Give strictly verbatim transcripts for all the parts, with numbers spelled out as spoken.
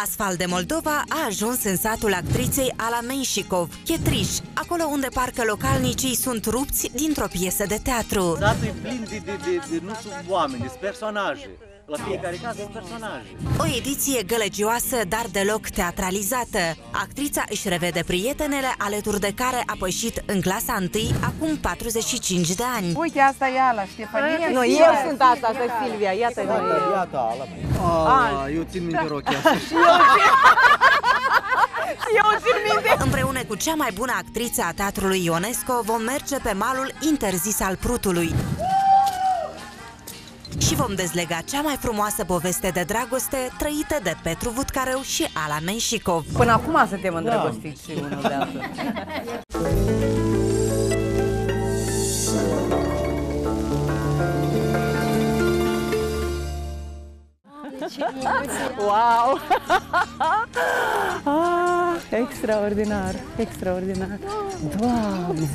Asfalt de Moldova a ajuns în satul actriței Ala Menșicov, Chetriș, acolo unde parcă localnicii sunt rupți dintr-o piesă de teatru. Satul e plin de, de, de, de nu sunt oameni, sunt personaje. La fiecare casă sunt personaje. O ediție gălăgioasă, dar deloc teatralizată. Actrița își revede prietenele alături de care a pășit în clasa întâi acum patruzeci și cinci de ani. Uite, asta e Ala, Ștefania. Nu, eu sunt asta, asta Silvia, iată. Iată Ala. Ah, eu țin minte rochia asta. Și eu țin. Și eu țin minte. Împreună cu cea mai bună actriță a Teatrului Ionesco vom merge pe malul interzis al Prutului. Și vom dezlega cea mai frumoasă poveste de dragoste trăită de Petru Vutcareu și Ala Menșicov. Până acum suntem îndrăgostiți și unul de altul. Wow! Ah, extraordinar, extraordinar. Doamne!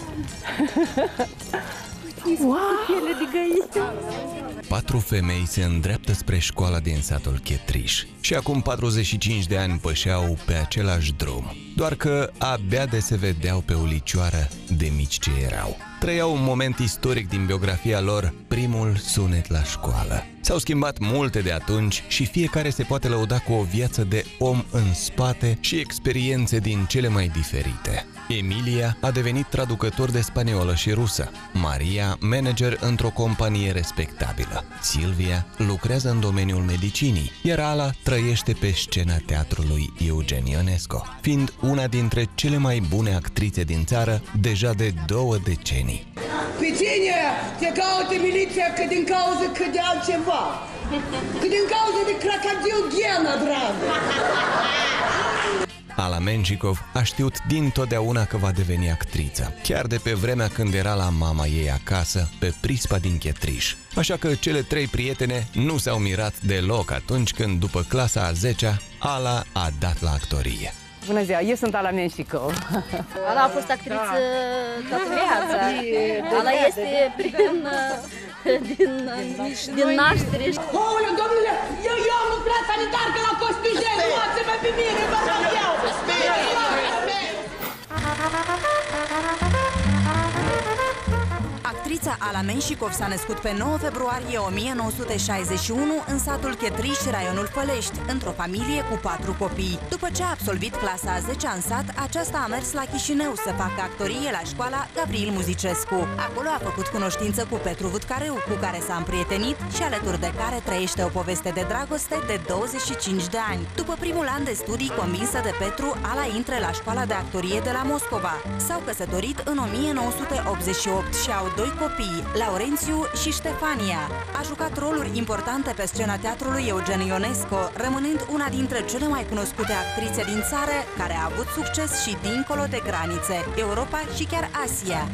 Wow! Piele de găină! Patru femei se îndreaptă spre școala din satul Chetriș și acum patruzeci și cinci de ani pășeau pe același drum, doar că abia de se vedeau pe ulicioară de mici ce erau. Trăiau un moment istoric din biografia lor, primul sunet la școală. S-au schimbat multe de atunci și fiecare se poate lăuda cu o viață de om în spate și experiențe din cele mai diferite. Emilia a devenit traducător de spaniolă și rusă, Maria manager într-o companie respectabilă, Silvia lucrează în domeniul medicinii, iar Ala trăiește pe scena teatrului Eugen Ionesco, fiind una dintre cele mai bune actrițe din țară deja de două decenii. Pe tine te caută miliția că din cauza că de altceva, că din cauza de crocodil Ghena, dragă! Ala Menșicov a știut dintotdeauna că va deveni actriță, chiar de pe vremea când era la mama ei acasă, pe prispa din Chetriș. Așa că cele trei prietene nu s-au mirat deloc atunci când, după clasa a zecea, Ala a dat la actorie. Bună ziua, eu sunt Ala Menșicov. Ala a fost actriță toată viața. Ala este prin, din, din naștere. Oule, domnule, eu, eu am lucrat sanitar că la Cospijeni, luați-mă pe mine, vă rog eu! Actrița Ala Menșicov s-a născut pe nouă februarie o mie nouă sute șaizeci și unu în satul Chetriș, raionul Fălești, într-o familie cu patru copii. După ce a absolvit clasa a zecea în sat, aceasta a mers la Chișinău să facă actorie la școala Gavril Muzicescu. Acolo a făcut cunoștință cu Petru Vutcareu, cu care s-a împrietenit și alături de care trăiește o poveste de dragoste de douăzeci și cinci de ani. După primul an de studii, convinsă de Petru, Ala intră la școala de actorie de la Moscova. S-au căsătorit în o mie nouă sute optzeci și opt și au doi copii, Laurențiu și Ștefania. A jucat roluri importante pe scena teatrului Eugen Ionesco, rămânând una dintre cele mai cunoscute actrițe din țară, care a avut succes și dincolo de granițe, Europa și chiar Asia.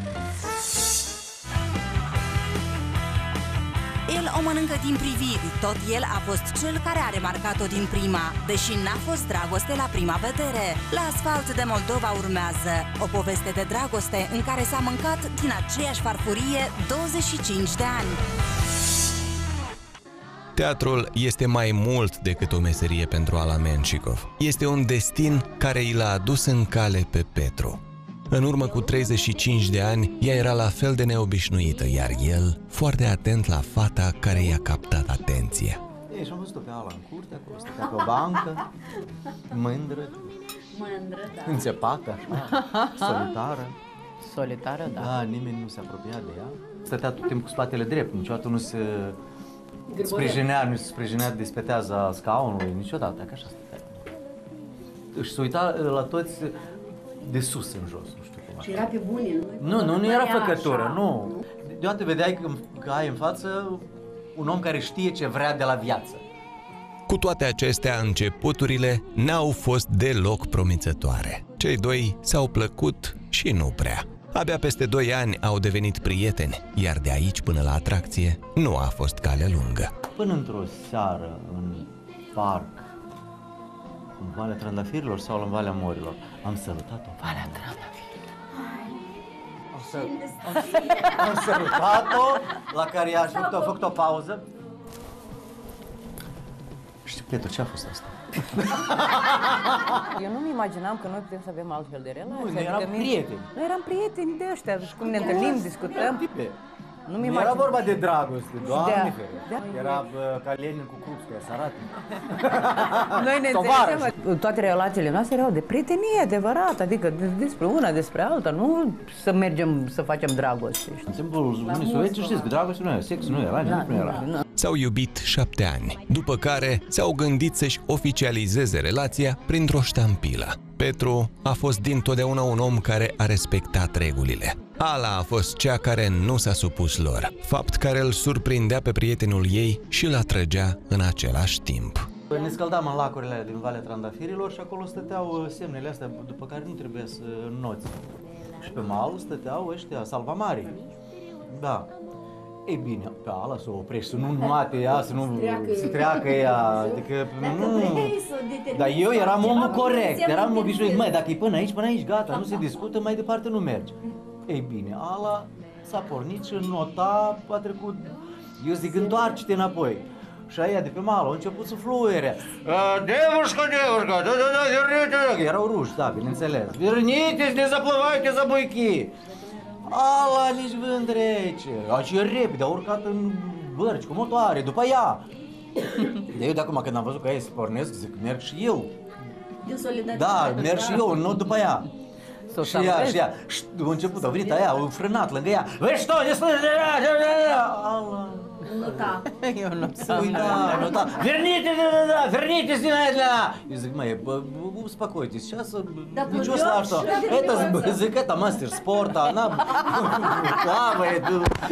El o mănâncă din priviri, tot el a fost cel care a remarcat-o din prima, deși n-a fost dragoste la prima vedere. La Asfalt de Moldova urmează o poveste de dragoste în care s-a mâncat din aceeași farfurie douăzeci și cinci de ani. Teatrul este mai mult decât o meserie pentru Ala Menșicov. Este un destin care i l-a adus în cale pe Petru. În urmă cu treizeci și cinci de ani, ea era la fel de neobișnuită, iar el foarte atent la fata care i-a captat atenția. Ei, și-am văzut-o pe Ala în curte, acolo stătea pe o bancă, mândră, Mândră, da. înțepată, așa, solitară. Solitară, da. Da, nimeni nu se apropia de ea. Stătea tot timpul cu spatele drept, niciodată nu se sprijinea, nu se sprijinea de speteaza scaunului, niciodată, că așa stătea. Își se uita la toți de sus în jos, nu știu cum. Și era pe bune, nu? Nu, nu, nu era făcătură, nu. Deodată vedeai că, că ai în față un om care știe ce vrea de la viață. Cu toate acestea, începuturile n-au fost deloc promițătoare. Cei doi s-au plăcut și nu prea. Abia peste doi ani au devenit prieteni, iar de aici până la atracție nu a fost cale lungă. Până într-o seară, în parc, în Valea Trandafirilor sau în Valea Morilor, am sărutat-o. Valea Trandafirilor. Am, să... am, am sărutat-o, la care i-a ajutat, a făcut o pauză. Știi, Petru, ce a fost asta? Eu nu-mi imaginam că noi putem să avem altfel de relații. Nu, noi eram Adică prieteni. Noi eram prieteni de ăștia, și cum ne întâlnim, discutăm. Nu-mi Nu era imaginam. vorba de dragoste, Doamne Da. ferește. Da. Era bă, ca Lenin cu Krupskaya, să arate. Noi ne Tovarăși. înțelegem. Toate relațiile noastre erau de prietenie adevărat, adică de- despre una, despre alta, nu să mergem să facem dragoste. știi? În timpul Uniunii Sovietice știți că dragoste nu era, sex nu era, nimic nu era. Da. S-au iubit șapte ani, după care s-au gândit să-și oficializeze relația printr-o ștampilă. Petru a fost dintotdeauna un om care a respectat regulile. Ala a fost cea care nu s-a supus lor, fapt care îl surprindea pe prietenul ei și îl atrăgea în același timp. Ne scăldam în lacurile alea din Valea Trandafirilor și acolo stăteau semnele astea după care nu trebuia să înnoți. Și pe mal stăteau ăștia salvamari. Da. Ei bine, pe ala să o oprești, să nu nuate ea, să nu să treacă ea, adică nu. Dar eu eram omul corect, eram obișnuit, măi, dacă e până aici, până aici, gata, nu se discută, mai departe nu merge. Ei bine, ala s-a pornit și nota a trecut, eu zic, întoarce-te înapoi. Și aia de pe mal au început să fluiere. Девушка, девушка, да-да-да, верните! Erau ruși, da, bineînțeles. Вернитесь, не заплывайте за буйки! Ala, nici vânt rece. A, ce repede, a urcat în bărci cu motoare, după ea. De eu de acum când am văzut că ei se pornesc, zic, merg și eu. Din solidaritate. Da, merg și eu, nu după ea. S-o Și ea, și ea, și a început, a venit aia, a frânat lângă ea. Vezi что, не слышишь? Ala. Nota. Eu nu Să uita, nota. Верните, да-да-да, вернитесь немедленно! Eu zic, măi, bă, uspokойтесь, сейчас ничего страшного. Это, zic, это мастер спорта, она плавает.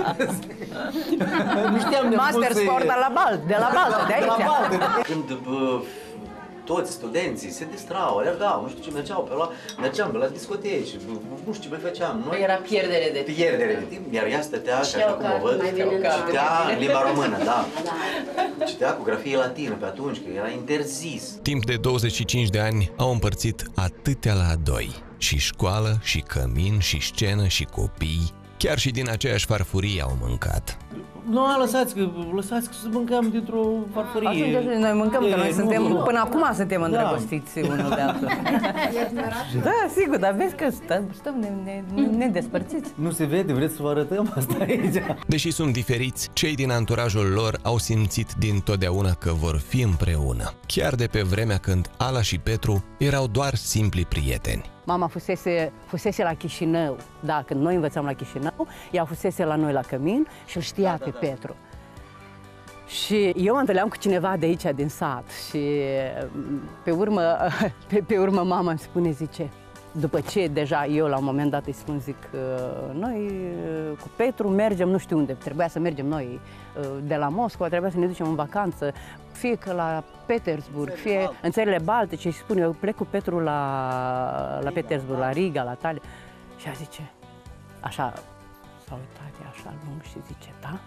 Nu știam Master sport la Balt, de la Baltă, de de la aici. Baltă. Când bă, toți studenții se distrau, alergau, nu știu ce, mergeau pe la, mergeam pe la discoteci, nu știu ce mai făceam. Noi Era pierdere de timp. pierdere de timp, iar ea stătea, și Și așa eu cum ca o văd, mai bine citea în limba română, da. Da. Citea cu grafie latină pe atunci, că era interzis. Timp de douăzeci și cinci de ani au împărțit atâtea la doi. Și școală, și cămin, și scenă, și copii. Chiar și din aceeași farfurie au mâncat. Nu, lăsați că, lăsați că să mâncăm dintr-o farfurie. Așa, noi mâncăm, că E, noi nu, suntem, nu. până acum suntem îndrăgostiți unul de altul. Da, sigur, dar vezi că stăm, stăm ne, ne, nedespărțiți. Nu se vede, vreți să vă arătăm asta aici? Deși sunt diferiți, cei din anturajul lor au simțit dintotdeauna că vor fi împreună. Chiar de pe vremea când Ala și Petru erau doar simpli prieteni. Mama fusese, fusese la Chișinău, da, când noi învățam la Chișinău, ea fusese la noi la Cămin și îl știa da, pe da, Petru. Și eu mă întâlneam cu cineva de aici, din sat, și pe urmă, pe, pe urmă mama îmi spune, zice, după ce deja eu la un moment dat îi spun, zic, noi cu Petru mergem nu știu unde, trebuia să mergem noi de la Moscova, trebuia să ne ducem în vacanță, fie că la Petersburg, fie în țările Baltice, și spune, eu plec cu Petru la, la Petersburg, la Riga, la Tallinn. Și ea zice, așa, s-a uitat ea așa lung și zice, da?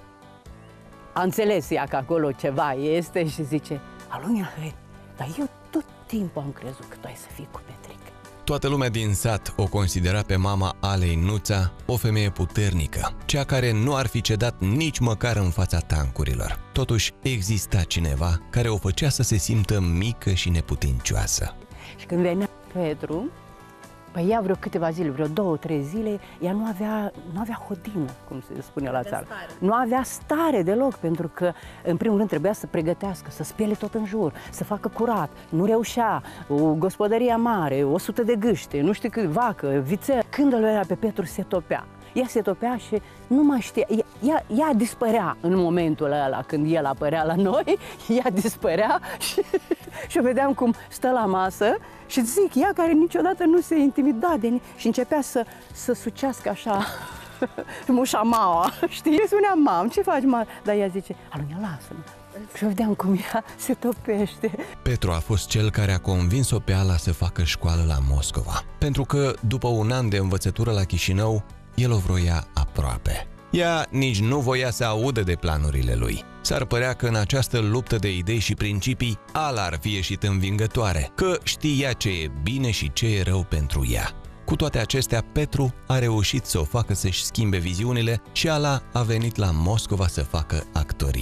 A înțeles ea că acolo ceva este și zice, Alunia, dar eu tot timpul am crezut că tu ai să fii cu Petric. Toată lumea din sat o considera pe mama Alei Nuța o femeie puternică, cea care nu ar fi cedat nici măcar în fața tancurilor. Totuși, exista cineva care o făcea să se simtă mică și neputincioasă. Și când venea Petru, păi ea vreo câteva zile, vreo două, trei zile, ea nu avea, nu avea hodină, cum se spune la țară. Nu avea stare deloc, pentru că, în primul rând, trebuia să pregătească, să spele tot în jur, să facă curat. Nu reușea, o gospodărie mare, o sută de gâște, nu știu cât, vacă, vițel. Când îl vedea pe Petru, se topea. Ea se topea și nu mai știa, ea, ea, ea dispărea în momentul ăla, când el apărea la noi, ea dispărea și, și o vedeam cum stă la masă și zic, ea care niciodată nu se intimida de ni- și începea să, să sucească așa mușamaua, știi? Eu spuneam, mam, ce faci, mam? Dar ea zice, Alunia, lasă-mă. Și vedeam cum ea se topește. Petru a fost cel care a convins-o pe Ala să facă școală la Moscova, pentru că după un an de învățătură la Chișinău, el o vroia aproape. Ea nici nu voia să audă de planurile lui. S-ar părea că în această luptă de idei și principii, Ala ar fi ieșit învingătoare, că știa ce e bine și ce e rău pentru ea. Cu toate acestea, Petru a reușit să o facă să-și schimbe viziunile și Ala a venit la Moscova să facă actorie.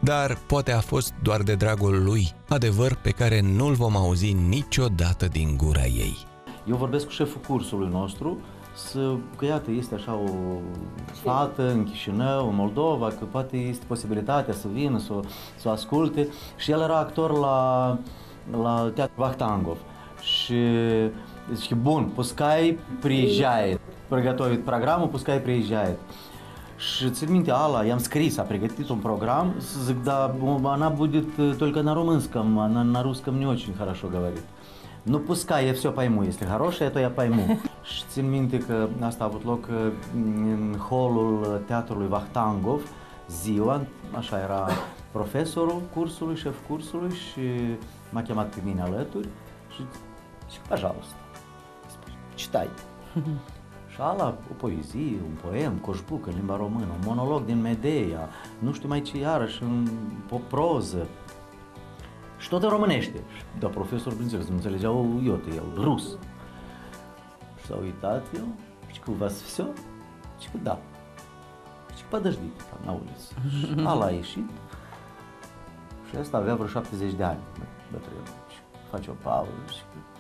dar poate a fost doar de dragul lui, adevăr pe care nu-l vom auzi niciodată din gura ei. Eu vorbesc cu șeful cursului nostru, să, că iată, este așa o fată în Chișinău, în Moldova, că poate este posibilitatea să vină, să, să o asculte. Și el era actor la, la Teatru Вахтангов. Și zice, bun, pускай приезжает, приготовит программу, pускай приезжает. Și țin minte, Ala, i-am scris, a pregătit un program, să zic, da, она будет только на румынском, она на русском не очень хорошо говорит. Nu pускай, я все пойму, если хорошее, то я пойму. Și țin minte că asta a avut loc în holul Teatrului Вахтангов, ziua, așa era profesorul cursului, șef cursului și m-a chemat pe mine alături și zice, păjalăstă, citai. Și ala, o poezie, un poem, coșbuc în limba română, un monolog din Medea, nu știu mai ce iarăși, o proză. Și tot în românește. Dar profesorul, bineînțeles, nu înțelegea o iotă, el, rus. Și s-a uitat el, și cu vas все? Și cu da. Și подождите там на улице. Și ala a ieșit și ăsta avea vreo șaptezeci de ani, bătrânul. Și face o pauză și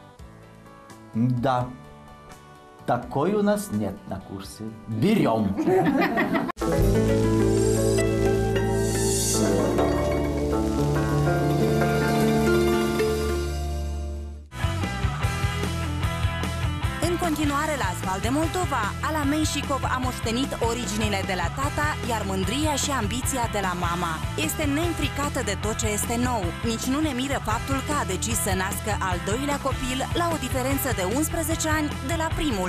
da. Такой у нас нет на курсе. Берем! În continuare, la Asfalt de Moldova, Ala Menșicov a moștenit originile de la tata, iar mândria și ambiția de la mama. Este neînfricată de tot ce este nou. Nici nu ne miră faptul că a decis să nască al doilea copil la o diferență de unsprezece ani de la primul.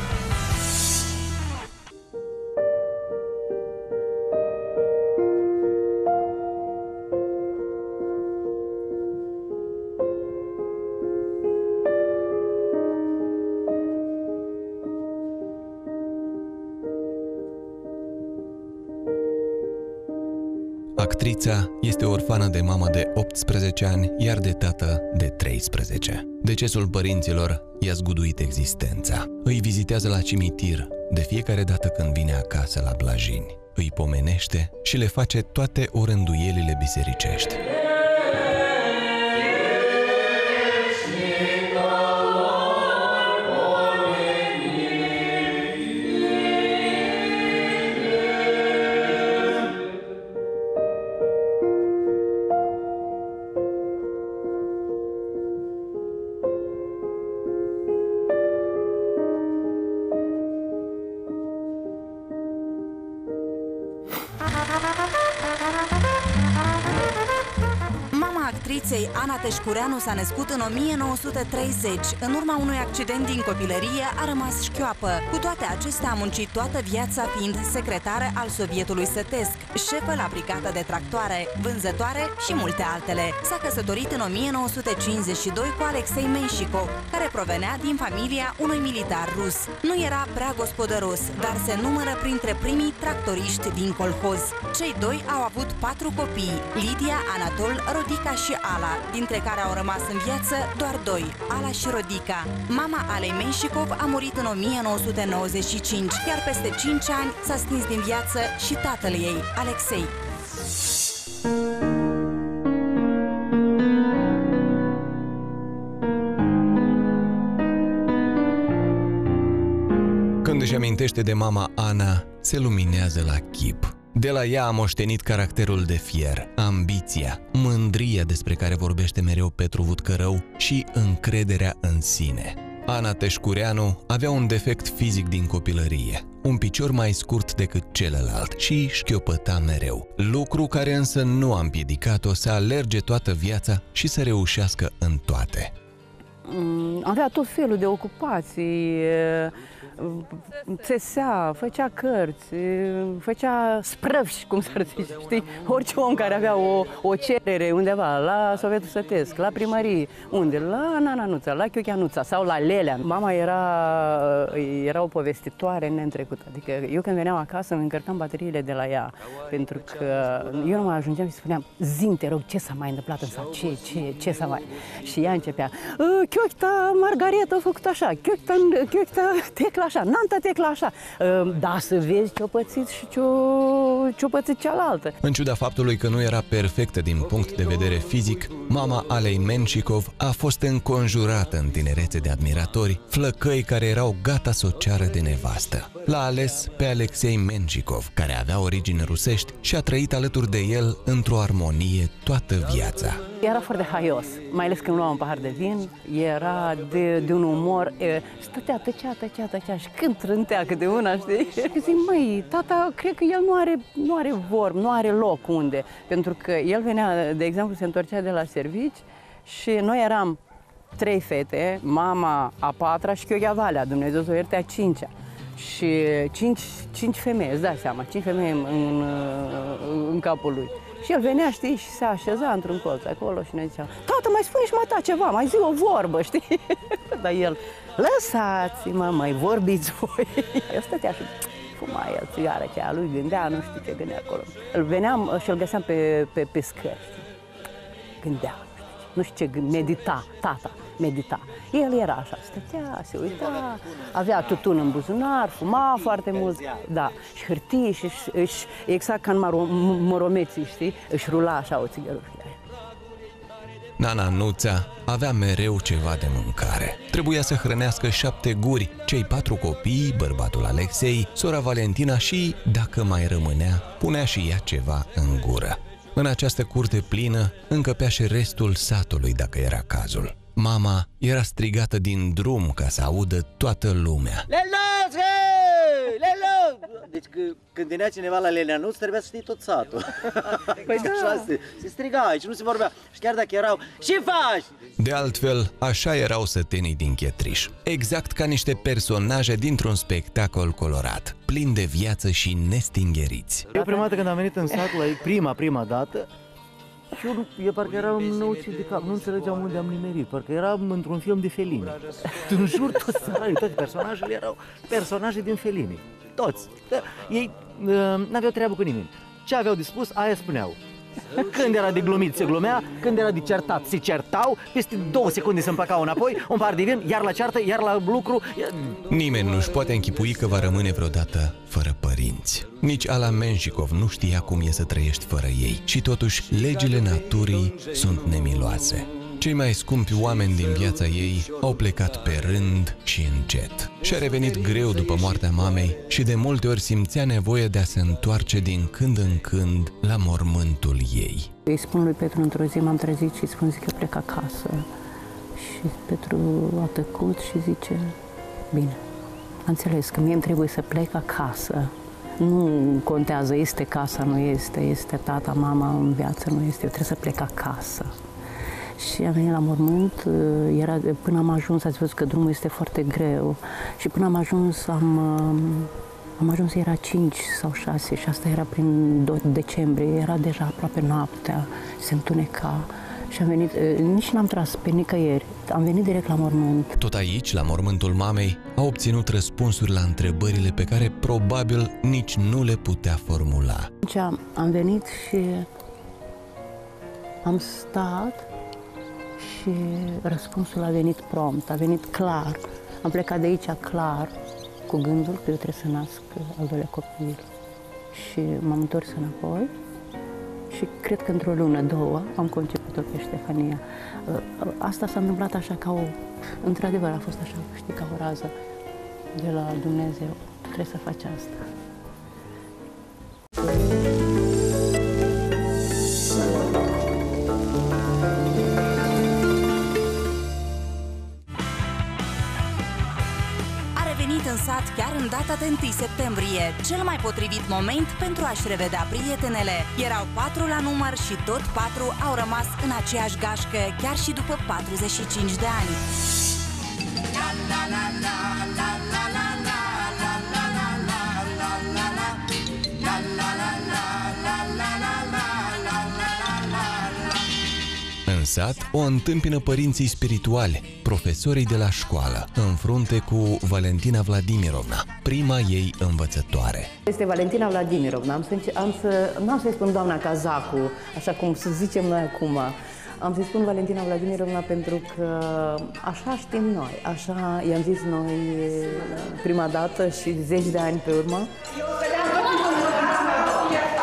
Actrița este orfană de mamă de optsprezece ani, iar de tată de treisprezece. Decesul părinților i-a zguduit existența. Îi vizitează la cimitir de fiecare dată când vine acasă la Blajini. Îi pomenește și le face toate orânduielile bisericești. Actriței Ana Teșcureanu s-a născut în o mie nouă sute treizeci. În urma unui accident din copilărie a rămas șchioapă. Cu toate acestea a muncit toată viața fiind secretară al Sovietului Sătesc, șefă la brigada de tractoare, vânzătoare și multe altele. S-a căsătorit în o mie nouă sute cincizeci și doi cu Alexei Menșicov, care provenea din familia unui militar rus. Nu era prea gospodăros, dar se numără printre primii tractoriști din colhoz. Cei doi au avut patru copii, Lidia, Anatol, Rodica și Ala, dintre care au rămas în viață doar doi, Ala și Rodica. Mama Alei Menșicov a murit în o mie nouă sute nouăzeci și cinci, iar peste cinci ani s-a stins din viață și tatăl ei, Alexei. Când își amintește de mama Ana, se luminează la chip. De la ea a moștenit caracterul de fier, ambiția, mândria despre care vorbește mereu Petru Vutcărău și încrederea în sine. Ana Teșcureanu avea un defect fizic din copilărie, un picior mai scurt decât celălalt și șchiopăta mereu, lucru care însă nu a împiedicat-o să alerge toată viața și să reușească în toate. Avea tot felul de ocupații, țesea, făcea cărți, făcea sprăvși, cum s-ar zice, știi? Orice om care avea o, o cerere undeva, la Sovietul Sătesc, la primărie, unde? La Nananuța, la Chiocheanuța sau la Lelea. Mama era, era o povestitoare neîntrecută, adică eu când veneam acasă îmi încărcam bateriile de la ea, pentru că eu nu mai ajungeam și spuneam, zi-mi, te rog, ce s-a mai întâmplat în sat, ce, ce, ce s-a mai... Și ea începea, Chiochta Margareta a făcut așa, Chiochta, Chiochta Tecla așa, Nanta Tecla așa. Da, să vezi ce-o pățit și ce-o ce-o pățit cealaltă. În ciuda faptului că nu era perfectă din punct de vedere fizic, mama Alei Menșicov a fost înconjurată în tinerețe de admiratori, flăcăi care erau gata să o ceară de nevastă. L-a ales pe Alexei Menșicov, care avea origini rusești și a trăit alături de el într-o armonie toată viața. Era foarte haios, mai ales când luam un pahar de vin, era de, de un umor, e, stătea, tăcea, tăcea, tăcea și când trântea câte una, știi? Și zic, măi, tata, cred că el nu are, nu are vorb, nu are loc unde, pentru că el venea, de exemplu, se întorcea de la servici și noi eram trei fete, mama a patra și Chiogea Valea, Dumnezeu să o ierte, a cincea. Și cinci, cinci femei, îți dai seama, cinci femei în, în, în capul lui. Și el venea, știi, și se așeza într-un colț acolo și ne zicea, tată, mai spune și mata ceva, mai zi o vorbă, știi? Dar el, lăsați-mă, mai vorbiți voi. Eu stătea și fuma el țigară cea lui, gândea, nu știu ce gândea acolo. Îl veneam și îl găseam pe, pe, pe scări, știi? Gândea, nu știu ce gândea, medita, tata. Medita. El era așa, stătea, se uita, avea tutun în buzunar, fuma foarte mult, da, și hârtii și își, exact ca în moromeții, știi, își rula așa o țigărușă. Nana Nuța avea mereu ceva de mâncare. Trebuia să hrănească șapte guri, cei patru copii, bărbatul Alexei, sora Valentina și, dacă mai rămânea, punea și ea ceva în gură. În această curte plină încăpea și restul satului, dacă era cazul. Mama era strigată din drum ca să audă toată lumea. Lenuț, Lenuț! Deci când venea cineva la Lenuț, trebuia să știi tot satul. Păi da. Se, se striga și nu se vorbea. Și chiar dacă erau, ce faci? De altfel, așa erau sătenii din Chetriș. Exact ca niște personaje dintr-un spectacol colorat, plin de viață și nestingheriți. Eu prima dată când am venit în sat, la prima, prima dată, și eu, eu parcă eram năucit de cap, nu înțelegeam unde am nimerit, parcă eram într-un film de Fellini. În jur toți țăranii, toate personajele erau personaje din Fellini. Toți. Ei uh, n-aveau treabă cu nimeni. Ce aveau de spus, aia spuneau. Când era de glumit se glumea, când era de certat se certau, peste două secunde se împăcau înapoi, un par de vin, iar la ceartă, iar la lucru. Nimeni nu-și poate închipui că va rămâne vreodată fără părinți. Nici Ala Menșicov nu știa cum e să trăiești fără ei și totuși legile naturii sunt nemiloase. Cei mai scumpi oameni din viața ei au plecat pe rând și încet. Și-a revenit greu după moartea mamei și de multe ori simțea nevoie de a se întoarce din când în când la mormântul ei. Îi spun lui Petru într-o zi, m-am trezit și îi spun, zic, eu plec acasă. Și Petru a tăcut și zice, bine, am înțeles că mie îmi trebuie să plec acasă. Nu contează, este casa, nu este, este tata, mama în viață, nu este, eu trebuie să plec acasă. Și am venit la mormânt, era, până am ajuns, ați văzut că drumul este foarte greu și până am ajuns, am, am ajuns, era cinci sau șase și asta era prin decembrie, era deja aproape noaptea, se întuneca și am venit, nici n-am tras pe nicăieri, am venit direct la mormânt. Tot aici, la mormântul mamei, a obținut răspunsuri la întrebările pe care probabil nici nu le putea formula. Deci am venit și am stat și răspunsul a venit prompt, a venit clar. Am plecat de aici clar, cu gândul că eu trebuie să nasc al doilea copil. Și m-am întors înapoi și cred că într-o lună, două, am conceput-o pe Ștefania. Asta s-a întâmplat așa ca o... Într-adevăr, a fost așa, știi, ca o rază de la Dumnezeu. Trebuie să faci asta. În sat chiar în data de întâi septembrie, cel mai potrivit moment pentru a-și revedea prietenele. Erau patru la număr și tot patru au rămas în aceeași gașcă, chiar și după patruzeci și cinci de ani. În sat o întâmpină părinții spirituali, profesorii de la școală, în frunte cu Valentina Vladimirovna, prima ei învățătoare. Este Valentina Vladimirovna, am să, am să, n-am să-i spun doamna Cazacu, așa cum să zicem noi acum. Am să-i spun Valentina Vladimirovna pentru că așa știm noi, așa i-am zis noi prima dată și zeci de ani pe urmă.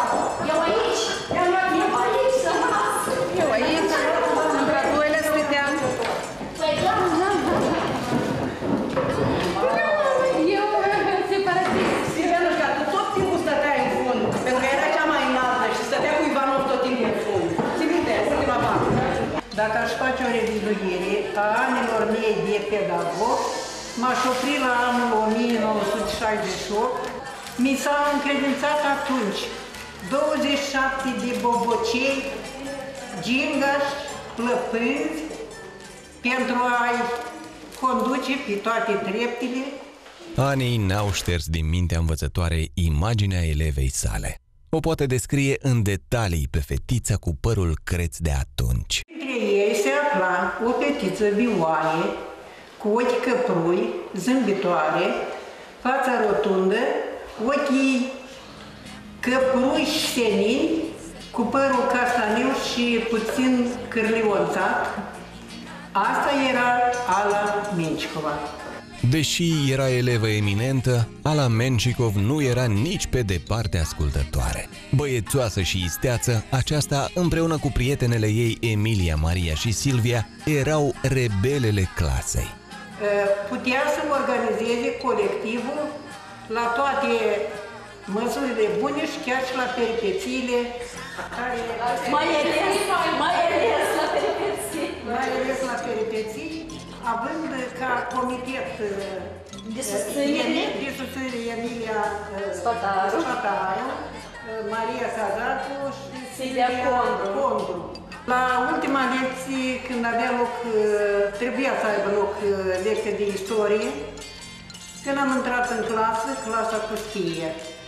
face o revizuire a anilor mei de pedagog, m-aș opri la anul o mie nouă sute șaizeci și opt. Mi s-a încredințat atunci douăzeci și șapte de bobocei, gingași, plăpânzi, pentru a-i conduce pe toate treptele. Anii n-au șters din mintea învățătoarei imaginea elevei sale. O poate descrie în detalii pe fetița cu părul creț de atunci. Între ei se afla o fetiță vioaie, cu ochi căprui, zâmbitoare, fața rotundă, ochii căprui și senini, cu părul castaneu și puțin cârlionțat. Asta era Ala Mencicova. Deși era elevă eminentă, Ala Mencikov nu era nici pe departe ascultătoare. Băiețoasă și isteață, aceasta, împreună cu prietenele ei Emilia, Maria și Silvia, erau rebelele clasei. Putea să organizeze colectivul la toate măsurile bune și chiar și la peripețiile care... Mai ales, mai ales la peripeții. Mai ales la peripeții, având ca comitet de susținere, de susținere Emilia Spataru, Spataru, Maria Cazacu și Silvia Condru. La ultima lecție, când avea loc, trebuia să aibă loc lecție de istorie, când am intrat în clasă, clasa pustie.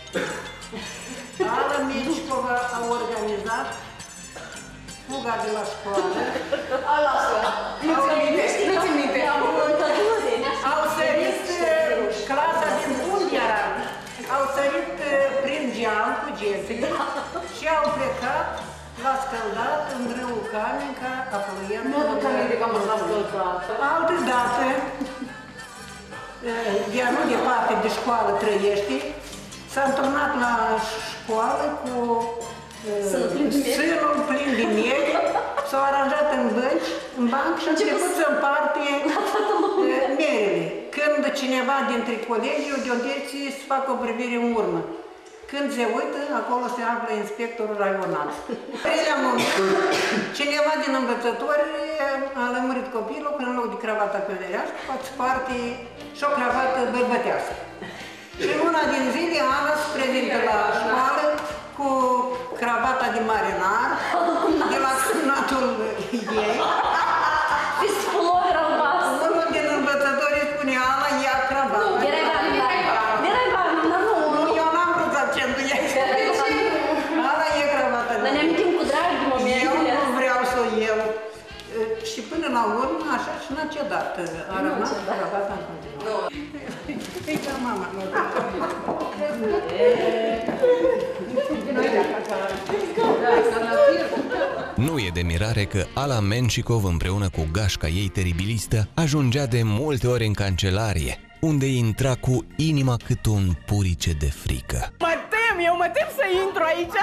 Ala Mencikova a organizat fuga de la școală. Au sărit clasa din unde era. Au sărit prin geam cu gentile și au plecat la scăldat în râul Caminca, afluent. Nu aduc aminte că am fost la scăldat. Altă dată, ea nu departe de școală trăiește, s-a întâlnat la școală cu sânul plin de mieri, s-au aranjat în bănci, în banc și a început să împarte mierile. Când cineva dintre colegi de o direcție să facă o privire în urmă. Când se uită, acolo se află inspectorul raional. Cineva din învățători a lămurit copilul că în loc de cravata călărească, poate sparte și o cravată bărbătească. Și în una din zile, Ana se prezintă la școală cu cravata de marinar, de la semnatul ei. Și spulover albastru. Unul din învățători spune, Ana, ia cravata. Nu, era Ivana. Era Ivana, dar nu. Nu, eu n-am vrut accentul ei. Ana, e cravata. Dar ne amintim cu drag de momentele. Eu nu vreau să o iau. Și până la urmă, așa și n-a cedat. A rămas cravata în continuare. E ca mama. Nu e de mirare că Ala Mencikov, împreună cu gașca ei teribilistă, ajungea de multe ori în cancelarie, unde intra cu inima cât un purice de frică. Mă tem, eu mă tem să intru aici.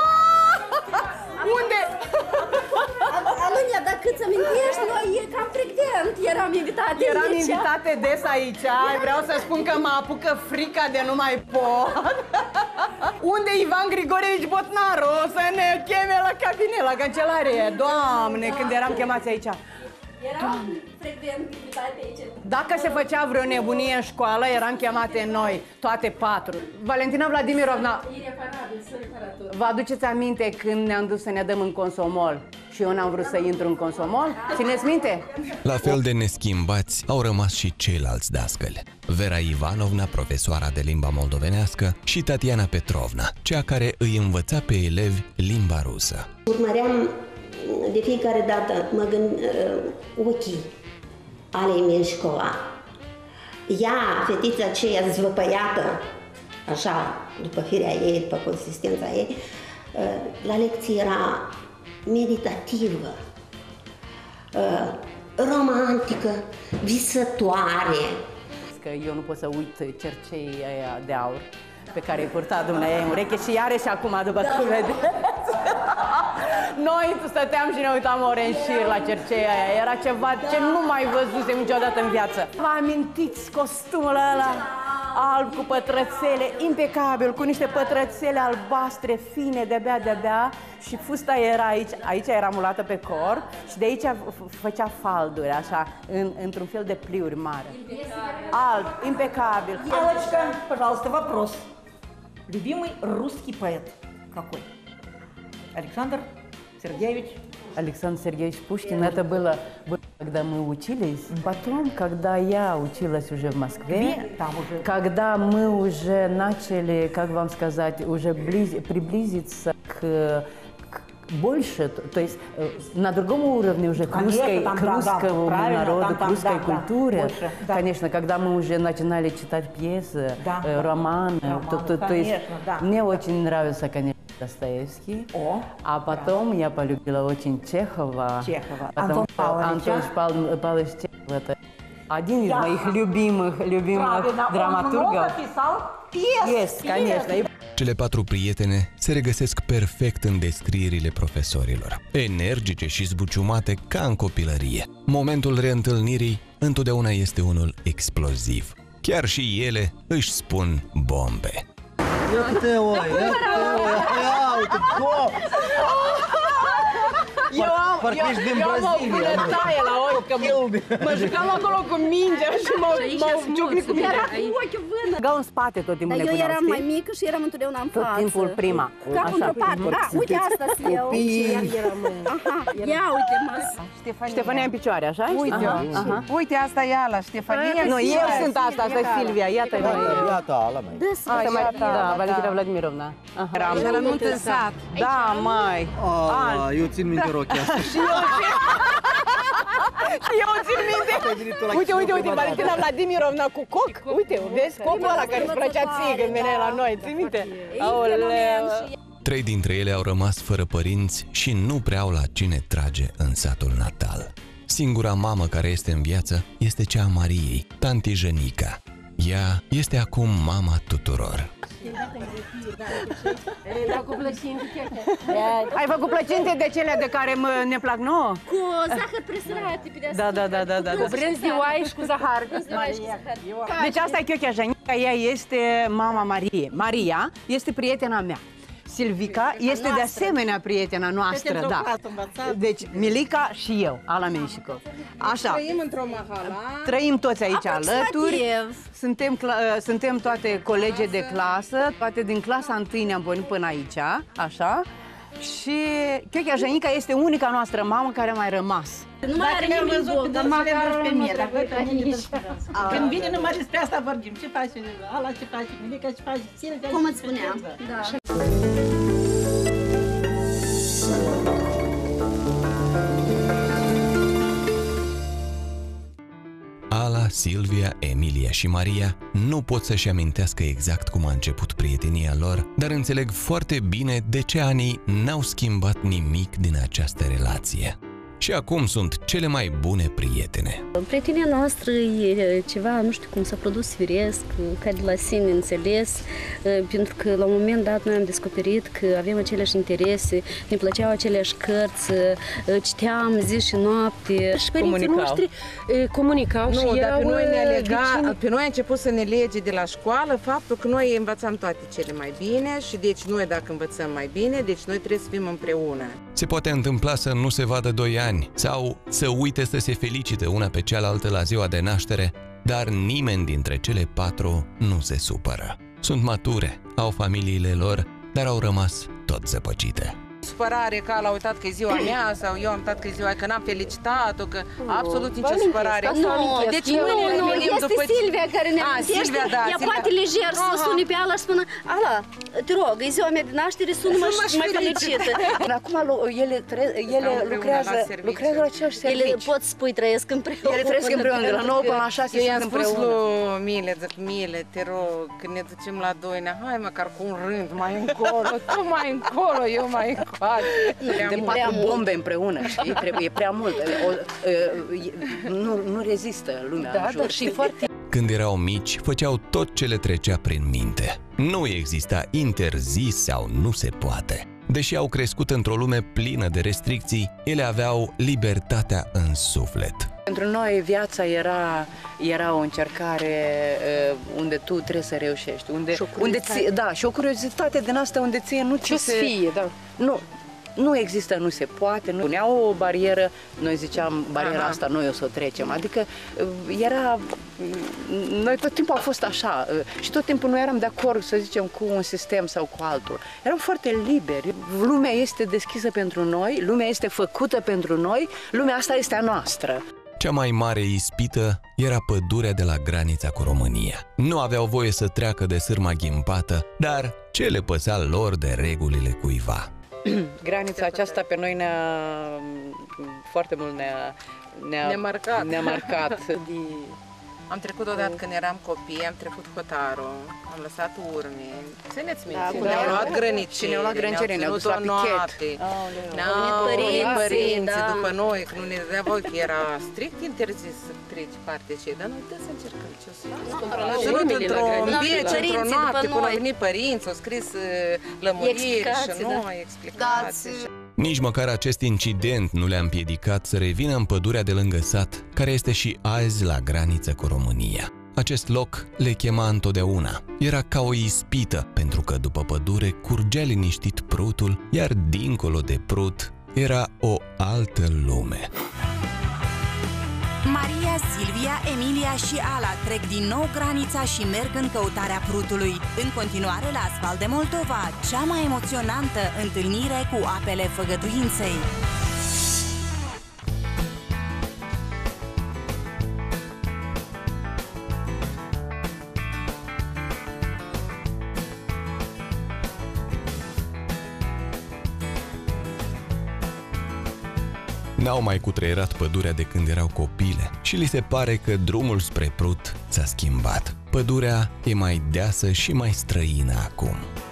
Unde? Alunia, dacă îți amintești, noi e cam frecvent eram invitate Eram aici. invitate des aici. Vreau să spun că mă apucă frica de nu mai pot. Unde e Ivan Grigorevici Botnaru? Să ne cheme la cabinet, la cancelarie. Doamne, când eram chemați aici. Eram frecvent invitate aici. Dacă se făcea vreo nebunie în școală, eram chemate noi, toate patru. Valentina Vladimirovna, vă aduceți aminte când ne-am dus să ne dăm în consomol și eu n-am vrut să intru în consomol? Țineți minte? La fel de neschimbați au rămas și ceilalți dascăli. Vera Ivanovna, profesoara de limba moldovenească, și Tatiana Petrovna, cea care îi învăța pe elevi limba rusă. Urmăream de fiecare dată, mă gând, ochii Alei Mencikova. Ea, fetița aceea zvăpăiată, așa, după firea ei, după consistența ei, la lecție era meditativă, romantică, visătoare. Că eu nu pot să uit cerceii aia de aur pe care îi purta dumneavoastră în ureche și iarăși și acum, după cum vedeți. Noi stăteam și ne uitam ore în șir la cerceia aia. Era ceva ce nu mai văzusem niciodată în viață. Vă amintiți costumul ăla? alb cu pătrățele, impecabil, cu niște pătrățele albastre, fine, de-abia, de-abia. Și fusta era aici, aici era mulată pe corp și de aici făcea falduri, așa, în, într-un fel de pliuri mari. Alb, impecabil. Аллочка, пожалуйста, вопрос. Любимый русский поэт какой? Александр Сергеевич? Александр Сергеевич Пушкин, это было, было, когда мы учились. Потом, когда я училась уже в Москве, там уже... когда мы уже начали, как вам сказать, уже близ, приблизиться к, к больше, то, то есть на другом уровне уже к, Конечно, русской, там, к да, русскому да, народу, там, к там, русской да, культуре. Да, больше, да. Конечно, когда мы уже начинали читать пьесы, да, э, романы, романы, то, то, конечно, то есть да. мне очень нравился, конечно, Достоевский, О, а потом я полюбила очень Чехова. Чехова. Потому Антон что Павлович, Антон Павлович, Павлович Чехов — это один из моих любимых, любимых Правильно, драматургов. он много писал пьес. Есть, конечно. И Cele patru prietene se regăsesc perfect în descrierile profesorilor, energice și zbuciumate ca în copilărie. Momentul reîntâlnirii întotdeauna este unul exploziv. Chiar și ele își spun bombe. Ia-te, oi, ia-te, oi, ia uite, două! Eu am, Parcă eu, ești din eu am o Brazilia, bulătaie la ochi, că mă, mă jucam acolo cu mingea și m-au ciocnit cu mingea. Gău în spate tot timpul Dar ne eu puneau, eram știi? mai mică și eram întotdeauna în tot față. timpul prima. Ca Așa. într-o parte. Da, uite asta sunt eu. Aha, ia uite-mă. Ștefania în picioare, așa? Uite-o. Aha. Uite, asta e ala, Ștefania. Nu, eu sunt asta, asta e Silvia, iată noi. Iată, ala mai. Da, Valentina Vladimirovna. Eram. Și la nuntă în sat. Da, mai. Ah, eu țin minte rochia asta. Și eu țin minte. Uite, uite, uite, Valentina Vladimirovna cu coc. Uite, vezi cocul ăla care îți plăcea ție când veneai la noi, ții minte? Aoleu. Trei dintre ele au rămas fără părinți și nu prea au la cine trage în satul natal. Singura mamă care este în viață este cea a Mariei, tanti Jănica. Ea este acum mama tuturor. Ai făcut plăcinte de cele de care mă, ne plac nouă? Cu zahăr presărat pe deasupra. Da, da, da, da, da. Cu brânz de oaie și cu zahăr. Deci asta e Chiochea Jănica, ea este mama Mariei. Maria este prietena mea. Silvica este de asemenea prietena noastră, da. Deci Milica și eu, Ala Menșico. Așa. Trăim într-o mahala. Trăim toți aici alături. Suntem, suntem toate colege de clasă, toate din clasa întâi ne-am pornit până aici, așa. Și Chiochea Jănica este unica noastră mamă care a mai rămas. Nu mai are nimeni bun. Dar măcar pe mine, dacă când vine numai despre asta vorbim, ce faci ala, ce faci Milica, ce faci Silvia. Cum îți spuneam, da. Ala, Silvia, Emilia și Maria nu pot să-și amintească exact cum a început prietenia lor, dar înțeleg foarte bine de ce anii n-au schimbat nimic din această relație. Și acum sunt cele mai bune prietene. Prietenia noastră e ceva, nu știu cum s-a produs firesc, ca de la sine înțeles, pentru că la un moment dat noi am descoperit că avem aceleași interese, ne plăceau aceleași cărți, citeam zi și noapte. Și părinții noștri comunicau Nu, și dar erau pe noi, ne lega, vecini. pe noi a început să ne lege de la școală faptul că noi învățam toate cele mai bine și deci noi dacă învățăm mai bine, deci noi trebuie să fim împreună. Se poate întâmpla să nu se vadă doi ani sau să uite să se felicite una pe cealaltă la ziua de naștere, dar nimeni dintre cele patru nu se supără. Sunt mature, au familiile lor, dar au rămas tot zăpăcite. Supărare că a uitat că e ziua mea sau eu am uitat că e ziua, că n-am felicitat-o, că absolut nicio supărare. Nu, deci nu, nu, este Silvia care ne amintește, ea poate lejer să sune pe ala și spună, ala, te rog, e ziua mea de naștere, sună-mă și mă felicită. Acum ele, ele lucrează, lucrează la același serviciu. Ele pot spui trăiesc împreună. Ele trăiesc împreună, de la nouă până la șase eu sunt i-am spus împreună. lui Mile, zic, Mile, te rog, când ne ducem la Doinea, hai măcar cu un rând mai încolo, tu mai încolo, eu mai încolo. De patru bombe împreună, știi? Trebuie prea mult. O, nu, nu rezistă lumea Da, în jur. dar și foarte... Când erau mici, făceau tot ce le trecea prin minte. Nu exista interzis sau nu se poate. Deși au crescut într-o lume plină de restricții, ele aveau libertatea în suflet. Pentru noi viața era, era o încercare uh, unde tu trebuie să reușești. Unde, unde ți, da, și o curiozitate din asta unde ție nu ți se... fie, da. Nu, nu există, nu se poate, nu punea o barieră, noi ziceam, bariera Aha. asta noi o să o trecem. Adică era, noi tot timpul a fost așa și tot timpul nu eram de acord, să zicem, cu un sistem sau cu altul. Eram foarte liberi, lumea este deschisă pentru noi, lumea este făcută pentru noi, lumea asta este a noastră. Cea mai mare ispită era pădurea de la granița cu România. Nu aveau voie să treacă de sârma ghimpată, dar ce le păsea lor de regulile cuiva? Granița aceasta pe noi ne-a foarte mult ne-a ne-a ne marcat. Ne-a marcat. Am trecut odată când eram copii, am trecut hotarul, am lăsat urme. Țineți minte, da, ne-au luat grăniceri, și ne-au luat grăniceri, ne-au dus la pichet. Ne-au venit părinții da. după noi, că nu ne dădea voi, că era strict interzis să treci partea aceea, dar noi trebuie să încercăm ce o să fac. Să nu într-o bieci, într-o noapte, până au venit părinți, au scris lămuriri și noi, explicații. Nici măcar acest incident nu le-a împiedicat să revină în pădurea de lângă sat, care este și azi la graniță cu România. Acest loc le chema întotdeauna. Era ca o ispită, pentru că după pădure curgea liniștit prutul, iar dincolo de prut era o altă lume. Maria, Silvia, Emilia și Ala trec din nou granița și merg în căutarea prutului. În continuare la Asfalt de Moldova, cea mai emoționantă întâlnire cu apele făgăduinței. N-au mai cutreierat pădurea de când erau copile și li se pare că drumul spre prut s-a schimbat. Pădurea e mai deasă și mai străină acum.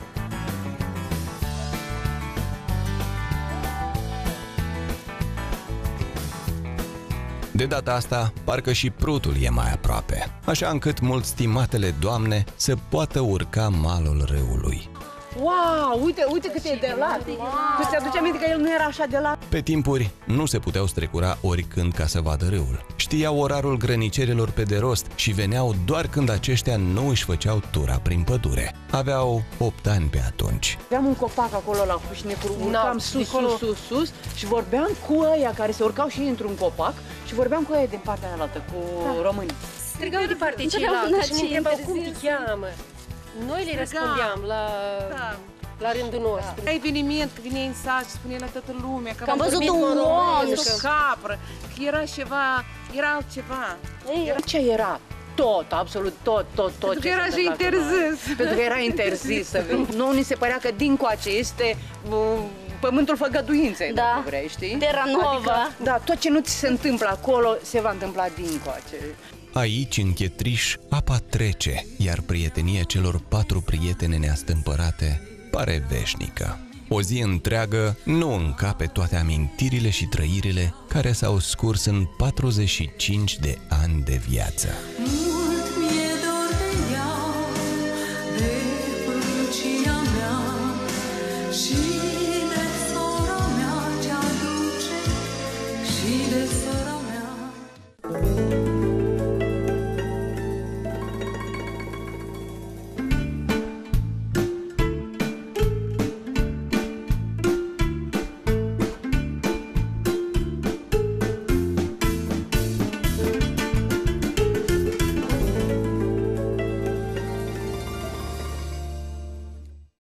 De data asta, parcă și prutul e mai aproape, așa încât mult stimatele doamne să poată urca malul râului. Wow, uite, uite cât e de lat! Wow. Tu ți aduce aminte că el nu era așa de lat? Pe timpuri nu se puteau strecura oricând ca să vadă râul. Știau orarul grănicerilor pe de rost și veneau doar când aceștia nu își făceau tura prin pădure. Aveau opt ani pe atunci. Aveam un copac acolo la și ne urcam sus, sus, sus, sus și vorbeam cu ăia care se urcau și într-un copac și vorbeam cu ăia din partea aia cu da. românii. Strigau de partea cealaltă și ne întrebau cum te cheamă. Noi le răspundeam la, da. la rândul nostru. La eveniment, că vine în sat și spune la toată lumea că am văzut un om, o capră, că era ceva, era altceva. Era... Ce era? Tot, absolut tot, tot, tot. Pentru că era și interzis. Pentru că era interzis să veni. Nu ni se părea că dincoace este uh, pământul făgăduinței, da. dacă vrei, știi? Terra Nova. Adică, da, tot ce nu ți se întâmplă acolo se va întâmpla dincoace. Aici, în Chetriș, apa trece, iar prietenia celor patru prietene neastâmpărate pare veșnică. O zi întreagă nu încape toate amintirile și trăirile care s-au scurs în patruzeci și cinci de ani de viață. Mult mi-e dor de ea, de părucia mea și de sora mea ce aduce și de sora mea.